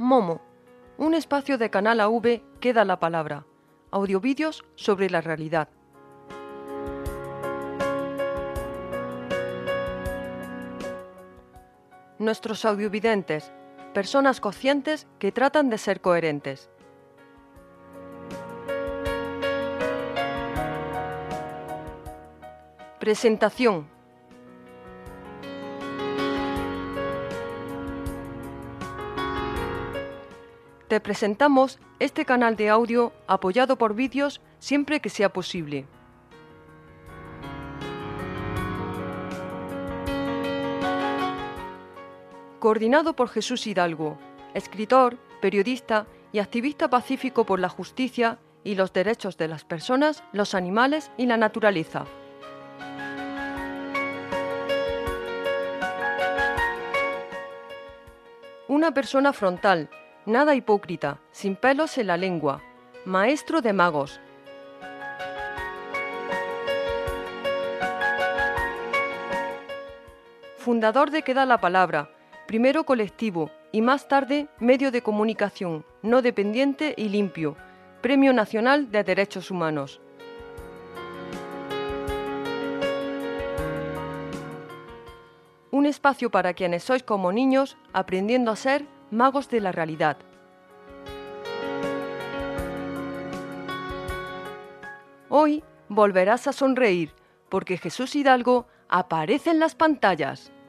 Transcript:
Momo, un espacio de Canal AV que da la palabra. Audiovídeos sobre la realidad. Nuestros audiovidentes, personas conscientes que tratan de ser coherentes. Presentación. Te presentamos este canal de audio apoyado por vídeos siempre que sea posible. Coordinado por Jesús Hidalgo, escritor, periodista y activista pacífico por la justicia y los derechos de las personas, los animales y la naturaleza. Una persona frontal, nada hipócrita, sin pelos en la lengua, maestro de magos. Fundador de Que da la palabra, primero colectivo y más tarde medio de comunicación, no dependiente y limpio, Premio Nacional de Derechos Humanos. Un espacio para quienes sois como niños aprendiendo a ser magos de la realidad. Hoy volverás a sonreír porque Jesús Hidalgo aparece en las pantallas.